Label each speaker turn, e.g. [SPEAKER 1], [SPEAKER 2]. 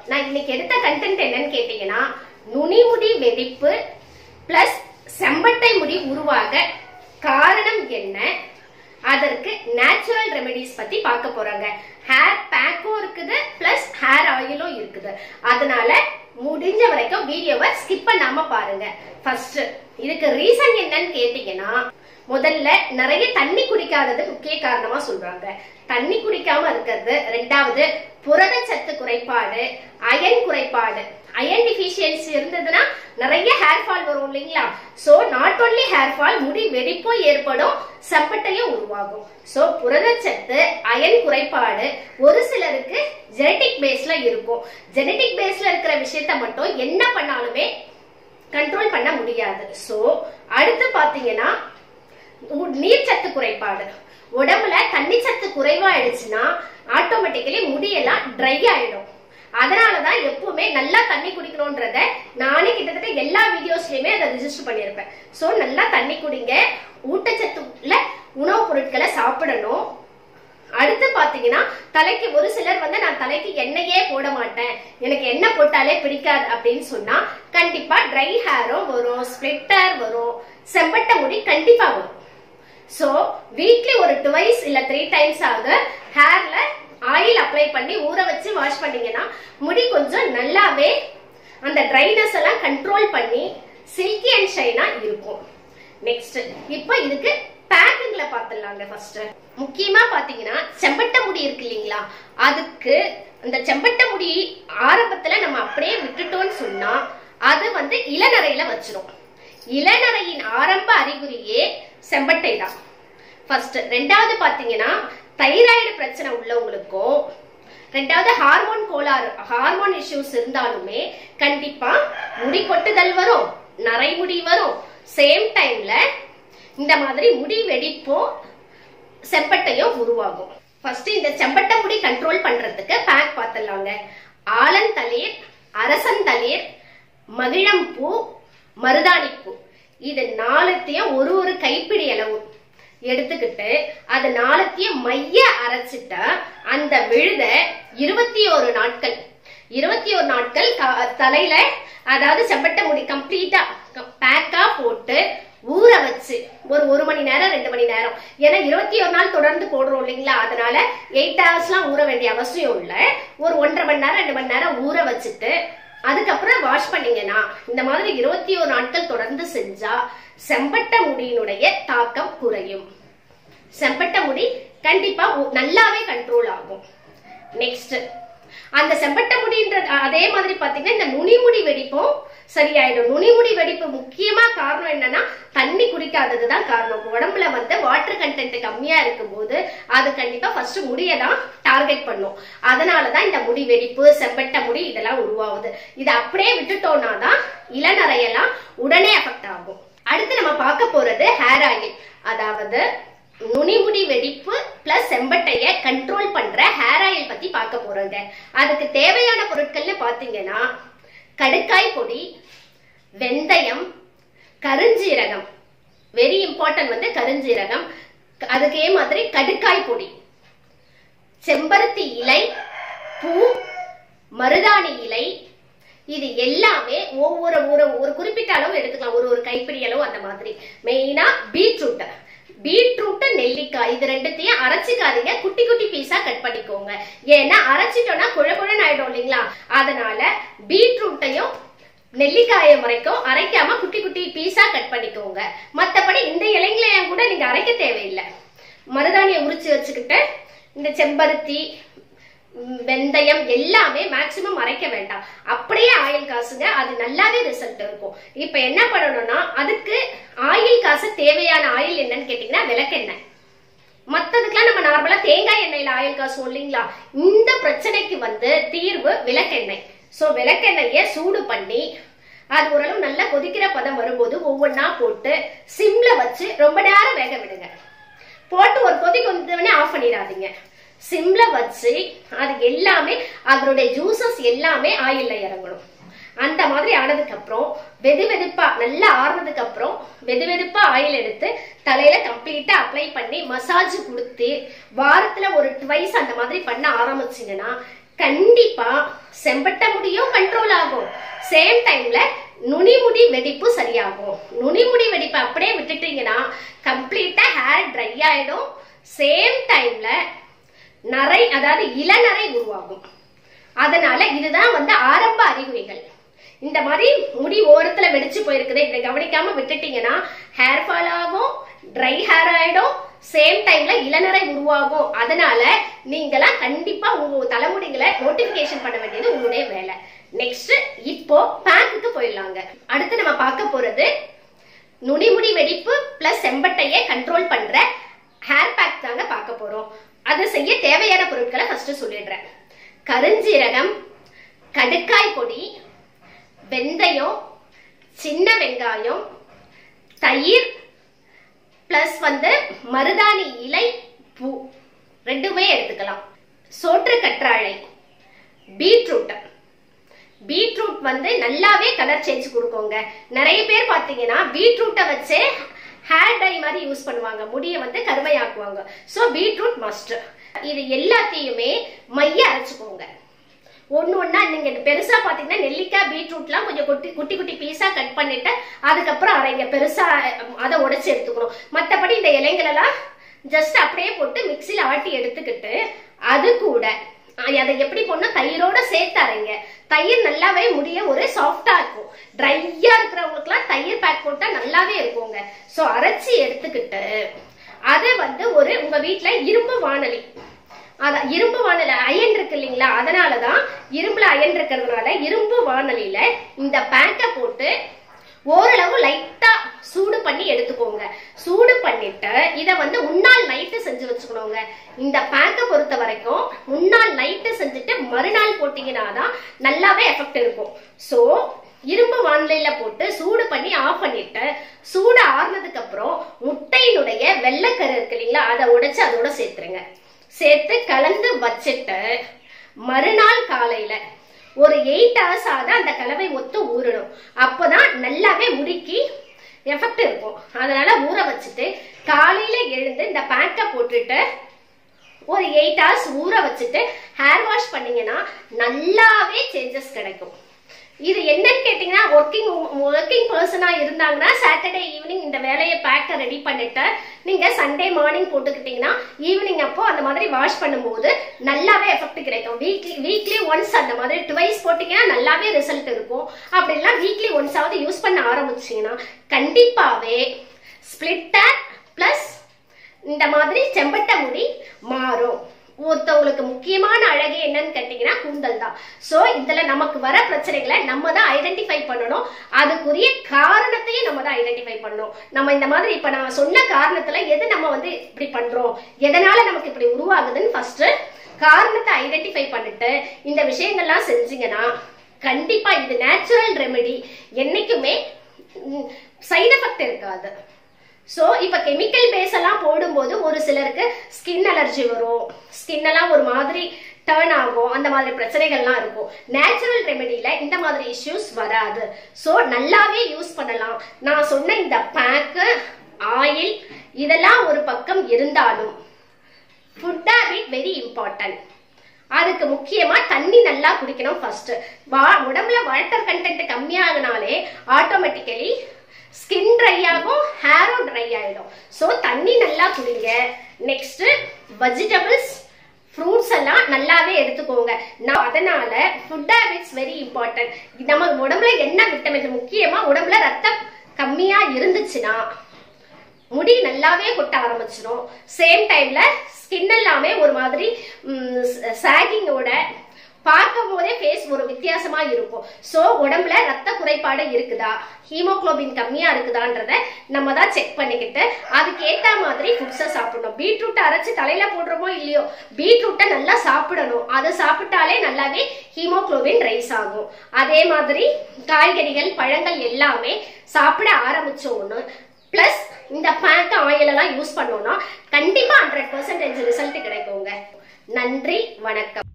[SPEAKER 1] நான் இன்னைக்கு எடுத்த கண்டென்ட் என்னன்னு கேட்டீங்கன்னா, நுனிமுடி வெடிப்பு பிளஸ் செம்பட்டை முடி உருவாக காரணம் என்ன, அதற்கு நேச்சுரல் ரெமெடிஸ் பத்தி பார்க்க போறாங்க. ஹேர் பேக்கும் இருக்குது பிளஸ் ஹேர் ஆயிலும் இருக்குது. அதனால முடிஞ்ச வரைக்கும் வீடியோவை ஸ்கிப் பண்ணாம பாருங்க. ஃபர்ஸ்ட் இதுக்கு ரீசன் என்னன்னு கேட்டீங்கன்னா, முதல்ல நிறைய தண்ணி குடிக்காதது முக்கிய காரணமா சொல்றாங்க. தண்ணி குடிக்காம இருக்கிறது, ரெண்டாவது புரதச்சத்து குறைபாடு, அயன் குறைபாடு. அயன் டிஃபிஷியன்சி இருந்ததுன்னா நிறைய ஹேர் ஃபால் வரும் இல்லைங்களா? So not only hair fall, முடி வெடிப்பும் ஏற்படும், செம்பட்டையும் உருவாகும். சோ புரதச்சத்து, அயன் குறைபாடு ஒரு சிலருக்கு ஜெனடிக் பேஸ்ல இருக்கும். ஜெனடிக் பேஸ்ல இருக்கிற விஷயத்த மட்டும் என்ன பண்ணாலுமே கண்ட்ரோல் பண்ண முடியாது. சோ அடுத்து பாத்தீங்கன்னா நீர்ச்சத்து குறைபாடு. உடம்புல தண்ணி சத்து குறைவாயிடுச்சுன்னா ஆட்டோமேட்டிக்கலி முடியெல்லாம் ட்ரை ஆயிடும். அதனாலதான் எப்பவுமே நல்லா தண்ணி குடிக்கணும்ன்றத நானே கிட்டத்தட்ட எல்லா வீடியோஸ்லயுமே அதை ரிஜிஸ்டர் பண்ணிருப்பேன். சோ நல்லா தண்ணி குடிங்க, ஊட்டச்சத்துள்ள உணவுப் பொருட்களை சாப்பிடணும். அடுத்து பாத்தீங்கன்னா தலைக்கு ஒரு சிலர் நான் தலைக்கு எண்ணெயே போட மாட்டேன், எனக்கு எண்ணெய் போட்டாலே பிடிக்காது அப்படின்னு சொன்னா கண்டிப்பா ட்ரை ஹேரும் வரும், ஸ்பிளிட் ஹேர் வரும், செம்பட்ட முடி கண்டிப்பா வரும். சோ வீக்லி ஒரு 2 இல்ல 3 டைம்ஸ் ஆக ஹேர்ல ஆயில் அப்ளை பண்ணி ஊற வச்சு வாஷ் பண்ணீங்கன்னா முடி கொஞ்சம் நல்லாவே அந்த ட்ரைனஸ் எல்லாம் கண்ட்ரோல் பண்ணி சில்கி அண்ட் ஷைனா இருக்கும். நெக்ஸ்ட் இப்போ இதுக்கு பேக்கிங்ல பாத்துடலாங்க. ஃபர்ஸ்ட் முக்கியமா பாத்தீங்கன்னா செம்பட்ட முடி இருக்கு இல்லீங்களா, அதுக்கு அந்த செம்பட்ட முடி ஆரம்பத்துல நம்ம அப்படியே விட்டுட்டோம்னு சொன்னா அது இளநரையில வச்சிரும். இளநரையின் ஆரம்ப அறிகுறியே செம்பட்டை தான் ஃபர்ஸ்ட். ரெண்டாவது பாத்தீங்கன்னா தைராய்டு பிரச்சனை உள்ளவங்களுக்கும், ரெண்டாவது ஹார்மோன் கோளாறு, ஹார்மோன் இஷ்யூஸ் இருந்தாலுமே கண்டிப்பா முடி கொட்டுதல் வரும், நரைமுடி வரும். சேம் டைம்ல இந்த மாதிரி முடி வெடிப்பும் செம்பட்டையும் உருவாகும். ஃபர்ஸ்ட் இந்த செம்பட்டை முடி கண்ட்ரோல் பண்றதுக்கு பேக் பார்த்துடலாங்க. ஆலந்தளிர், அரசந்தளிர், மகிழம்பூ, மருதாணிப்பூ, இது 4த்தையும் ஒரு கைப்பிடி அளவு எடுத்துக்கிட்டு அது 4த்தையும் மைய அரைச்சிட்டா அந்த விழுத 21 நாட்கள் 21 நாட்கள் தலையில, அதாவது செம்பட்ட முடி கம்ப்ளீட்டா பேக்கா போட்டு ஊற வச்சு ஒரு மணி நேரம் 2 மணி நேரம், ஏன்னா 21 நாள் தொடர்ந்து போடுறோம் இல்லைங்களா, அதனால 8 ஹவர்ஸ்லாம் ஊற வேண்டிய அவசியம் இல்ல. ஒரு 1.5 மணி நேரம் 2 மணி நேரம் ஊற வச்சுட்டு அதுக்கப்புறம் வாஷ் பண்ணீங்கன்னா இந்த மாதிரி 21 நாட்கள் தொடர்ந்து செஞ்சா செம்பட்ட முடியினுடைய தாக்கம் குறையும். செம்பட்ட முடி கண்டிப்பா நல்லாவே கண்ட்ரோல் ஆகும். நெக்ஸ்ட் அந்த செம்பட்ட முடின்ற அதே மாதிரி பாத்தீங்கன்னா இந்த நுனிமுடி வெடிப்பும் சரியாயிடும். நுனிமுடி வெடிப்பு முக்கியமா காரணம் என்னன்னா தண்ணி குடிக்காததுதான் காரணம். உடம்புல வாட்டர் கண்டென்ட் கம்மியா இருக்கும் போது அது கண்டிப்பா ஃபர்ஸ்ட் முடியதான் டார்கெட் பண்ணும். அதனாலதான் இந்த முடி வெடிப்பு, செம்பட்ட முடி இதெல்லாம் உருவாகுது. இதை அப்படியே விட்டுட்டோம்னா தான் இளநரையெல்லாம் உடனே அஃபெக்ட் ஆகும். அடுத்து நம்ம பார்க்க போறது ஹேர் ஆயில், அதாவது நுனிமுடி வெடிப்பு பிளஸ் செம்பட்டைய கண்ட்ரோல் பண்ற ஹேர் ஆயில் பத்தி பார்க்க போறோங்க. அதுக்கு தேவையான பொருட்கள்னு பாத்தீங்கன்னா கடுக்காய் பொடி, வெந்தயம், கருஞ்சீரகம், வெரி இம்பார்ட்டன்ட் கருஞ்சீரகம், அதுக்கே மாதிரி கடுக்காய் பொடி, செம்பருத்தி இலை, பூ, மருதாணி இலை, இது எல்லாமே ஒரு குறிப்பிட்ட அளவு எடுத்துக்கலாம், ஒரு கைப்பிடி அளவு அந்த மாதிரி. மெயினா பீட்ரூட், நெல்லிக்காய், இது 2த்தையும் அரைச்சிக்காதீங்க, குட்டி குட்டி பீஸா கட் பண்ணிக்கோங்க. ஏன்னா அரைச்சிட்டோம்னா குழகுழன்னு ஆயிடும் இல்லைங்களா, அதனால பீட்ரூட்டையும் நெல்லிக்காயம் வரைக்கும் அரைக்காம குட்டி குட்டி பீஸா கட் பண்ணிக்கோங்க. மத்தபடி இந்த இலைங்களையும் கூட நீங்க அரைக்க தேவையில்லை. மருதாணியை உரிச்சு வச்சுக்கிட்டு இந்த செம்பருத்தி, வெந்தயம் எல்லாமே மேக்சிமம் அரைக்க வேண்டாம், அப்படியே ஆயில் காசுங்க, அது நல்லாவே ரிசல்ட் இருக்கும். இப்ப என்ன பண்ணணும்னா அதுக்கு ஆயில் காசு தேவையான ஆயில் என்னன்னு கேட்டீங்கன்னா விளக்கெண்ணெய். மத்ததுக்கெல்லாம் நம்ம நார்மலா தேங்காய் எண்ணெயில ஆயில் காசுவோம் இல்லைங்களா, இந்த பிரச்சனைக்கு தீர்வு விளக்கெண்ணெய். சோ விளக்கெண்ணெய சூடு பண்ணி அது ஓரளவு நல்லா கொதிக்கிற பதம் வரும்போது ஒவ்வொன்னா போட்டு சிம்ல வச்சு ரொம்ப நேரம் வேக விடுங்க. போட்டு ஒரு கொதி கொந்தவனே ஆஃப் பண்ணிடாதீங்க. சிம்ல வச்சு அது எல்லாமே அதனுடைய ஜூசஸ் எல்லாமே ஆயில்ல இறங்கணும். அந்த மாதிரி ஆனதுக்கு அப்புறம் வெதுவெதுப்பா நல்லா ஆறுனதுக்கு அப்புறம் வெதுவெதுப்பா ஆயில் எடுத்து தலையில கம்ப்ளீட்டா அப்ளை பண்ணி மசாஜ் கொடுத்து வாரத்துல ஒரு 2 அந்த மாதிரி பண்ண ஆரம்பிச்சீங்கன்னா கண்டிப்பா செம்பட்ட முடியும் கண்ட்ரோல் ஆகும். சேம் டைம்ல நுனிமுடி வெடிப்பு சரியாகும். நுனிமுடி வெடிப்பு அப்படியே விட்டுட்டீங்கன்னா கம்ப்ளீட்டா ஹேர் ட்ரை ஆயிடும். சேம் டைம்ல நரை, அதாவது இளநரை உருவாகும். அதனால இதுதான் வந்து ஆரம்ப அறிகுறிகள். இந்த மாதிரி முடி ஓரத்துல வெடிச்சு போயிருக்குது, இதை கவனிக்காம விட்டுட்டீங்கன்னா ஹேர் ஃபால் ஆகும், ட்ரை ஹேர் ஆயிடும், சேம் டைம்ல இளநரை உருவாகும். அதனால நீங்களா கண்டிப்பா உங்க தலைமுடிகளை நோட்டிபிகேஷன் பண்ண வேண்டியது உங்களுடைய வேலை. நெக்ஸ்ட் இப்போ பேக்குக்கு போயிடலாங்க. அடுத்து நம்ம பார்க்க போறது நுனிமுடி வெடிப்பு பிளஸ் செம்பட்டையை கண்ட்ரோல் பண்ற ஹேர் பேக் தாங்க பார்க்க போறோம். அதை செய்ய தேவையான பொருட்களை ஃபர்ஸ்ட் சொல்லிடுறேன். கருஞ்சீரகம், கடுக்காய் பொடி, வெந்தயம், சின்ன வெங்காயம், தயிர் பிளஸ் வந்து மருதாணி இலை, பூ ரெண்டுமே எடுத்துக்கலாம். சோற்று கற்றாழை, பீட்ரூட். பீட்ரூட் வந்து நல்லாவே கலர் சேஞ்ச் கொடுக்குங்க. நிறைய பேர் பாத்தீங்கன்னா பீட்ரூட்டை வச்சு ஹேர் டை மாதிரி யூஸ் பண்ணுவாங்க, முடியை வந்து கருமையாக்குவாங்க. So beetroot must. இது எல்லாத்தையுமே மைய அரைச்சுக்கோங்க. ஒன்னு ஒன்னா நீங்க பெருசா பாத்தீங்கன்னா நெல்லிக்காய் பீட்ரூட்லாம் கொஞ்சம் குட்டி குட்டி பீஸா கட் பண்ணிட்டு அதுக்கப்புறம் அரைங்க. பெருசா அதை உடைச்சு எடுத்துக்கணும். மற்றபடி இந்த இலைகள் எல்லாம் ஜஸ்ட் அப்படியே போட்டு மிக்சியில ஆட்டி எடுத்துக்கிட்டு அது கூட அதை எப்படி போடணும், தயிரோட சேர்த்து அரைங்க. தயிர் நல்லாவே முடிய ஒரு சாஃப்டா இருக்கும். ட்ரையா இருக்கிறவங்களுக்கு எல்லாம் தயிர் பேக் போட்டா நல்லாவே இருக்குங்க. சோ அரைச்சி எடுத்துக்கிட்டு அதை வந்து ஒரு உங்க வீட்டுல இரும்பு வாணலி, அதான் இரும்பு வாணலி அயன் இருக்கு இல்லைங்களா, அதனாலதான் இரும்புல அயன் இருக்கிறதுனால இரும்பு வாணலியில இந்த பேக்கை போட்டு ஓரளவு லைட்டா சூடு பண்ணி எடுத்துக்கோங்க. சூடு பண்ணிட்டு இத வந்து முன்னாள் நைட்டு செஞ்சு வச்சுக்கணுங்க. இந்த பேக்கை பொறுத்த வரைக்கும் முன்னாள் நைட்டு செஞ்சுட்டு மறுநாள் போட்டீங்கன்னா தான் நல்லாவே எஃபெக்ட் இருக்கும். சோ இரும்பு வானிலையில போட்டு சூடு பண்ணி ஆஃப் பண்ணிட்டு சூடு ஆறுனதுக்கு அப்புறம் முட்டையினுடைய வெள்ளைக்கரு இருக்கு இல்லைங்களா, அதை உடைச்சு அதோட சேர்த்துருங்க. சேர்த்து கலந்து வச்சுட்டு மறுநாள் காலையில ஒரு 8 hours ஆக அந்த கலவை ஒத்து ஊறணும். அப்பதான் நல்லாவே முறுக்கி எஃபெக்ட் இருக்கும். அதனால ஊற வச்சுட்டு காலையில எழுந்து இந்த பேக்கை போட்டுட்டு ஒரு 8 hours ஊற வச்சுட்டு ஹேர் வாஷ் பண்ணீங்கன்னா நல்லாவே சேஞ்சஸ் கிடைக்கும். இது என்னன்னு கேட்டீங்கன்னா ஒர்க்கிங் பர்சனா இருந்தாங்கன்னா சாட்டர்டே ஈவினிங் இந்த வேலையை பேக்கை ரெடி பண்ணிட்டு நீங்க சண்டே மார்னிங் போட்டுக்கிட்டீங்கன்னா ஈவினிங் அப்போ அந்த மாதிரி வாஷ் பண்ணும்போது நல்லாவே எஃபெக்ட் கிடைக்கும். வீக்லி ஒன்ஸ் அந்த மாதிரி ட்வைஸ் போட்டீங்கன்னா நல்லாவே ரிசல்ட் இருக்கும். அப்படிலாம் வீக்லி ஒன்ஸ் ஆவது யூஸ் பண்ண ஆரம்பிச்சீங்கன்னா கண்டிப்பாவே ஸ்பிளிட் ஹேர் பிளஸ் இந்த மாதிரி செம்பட்ட முடி மாறும். ஒருத்தவங்களுக்கு முக்கியமான அழகு என்னன்னு கேட்டீங்கன்னா கூந்தல் தான். சோ இதுல நமக்கு வர பிரச்சனைகளை நம்ம தான் ஐடென்டிஃபை பண்ணணும். அதுக்குரிய காரணத்தையும் நம்ம தான் ஐடென்டிஃபை பண்ணணும். நம்ம இந்த மாதிரி இப்ப நான் சொன்ன காரணத்துல எது நம்ம வந்து இப்படி பண்றோம், எதனால நமக்கு இப்படி உருவாகுதுன்னு ஃபர்ஸ்ட் காரணத்தை ஐடென்டிஃபை பண்ணிட்டு இந்த விஷயங்கள்லாம் செஞ்சீங்கன்னா கண்டிப்பா இது நேச்சுரல் ரெமெடி, என்னைக்குமே சைடு எஃபெக்ட் இருக்காது. சோ இப்ப கெமிக்கல் பேஸ் எல்லாம் போடும்போது ஒரு சிலருக்கு ஸ்கின் அலர்ஜி வரும், ஸ்கின் எல்லாம் ஒரு மாதிரி டர்ன் ஆகும், அந்த மாதிரி பிரச்சனைகள்லாம் இருக்கும். நேச்சுரல் ரெமெடியில இந்த மாதிரி இஷ்யூஸ் வராது. சோ நல்லாவே யூஸ் பண்ணலாம். நான் சொன்ன இந்த பேக்கு, ஆயில் இதெல்லாம் ஒரு பக்கம் இருந்தாலும் ஃபுட் ஹேபிட் வெரி இம்பார்ட்டன்ட். அதுக்கு முக்கியமா தண்ணி நல்லா குடிக்கணும். ஃபர்ஸ்ட் உடம்புல வாட்டர் கண்டென்ட் கம்மியாகனாலே ஆட்டோமேட்டிக்கலி ஸ்கின் ட்ரை ஆகும், ஹேரும் ட்ரை ஆயிடும். சோ தண்ணி நல்லா குடிங்க. நெக்ஸ்ட் வெஜிடபிள்ஸ், ஃப்ரூட்ஸ் எல்லாம் நல்லாவே எடுத்துக்கோங்க. அதனால ஃபுட் ஹேபிட்ஸ் வெரி இம்பார்ட்டன்ட். நம்ம உடம்புல என்ன விட்டமின், முக்கியமா உடம்புல ரத்தம் கம்மியா இருந்துச்சுன்னா முடி நல்லாவே கொட்ட ஆரம்பிச்சிடும். சேம் டைம்ல ஸ்கின் எல்லாமே ஒரு மாதிரி சாகிங்கோட பார்க்கும் போதே ஃபேஸ் ஒரு வித்தியாசமா இருக்கும். சோ உடம்புல ரத்த குறைபாடு இருக்குதா, ஹீமோகுளோபின் கம்மியா இருக்குதான்றத நம்ம தான் செக் பண்ணிக்கிட்டு அதுக்கு ஏத்த மாதிரி ஃபுட்ஸை சாப்பிடணும். பீட்ரூட் அரைச்சு தலையில போடுறோமோ இல்லையோ, பீட்ரூட்டை நல்லா சாப்பிடணும். அதை சாப்பிட்டாலே நல்லாவே ஹீமோகுளோபின் ரைஸ் ஆகும். அதே மாதிரி காய்கறிகள், பழங்கள் எல்லாமே சாப்பிட ஆரம்பிச்சோன்னு பிளஸ் இந்த பேக் ஆயில் எல்லாம் யூஸ் பண்ணோம்னா கண்டிப்பா 100% ரிசல்ட் கிடைக்குங்க. நன்றி, வணக்கம்.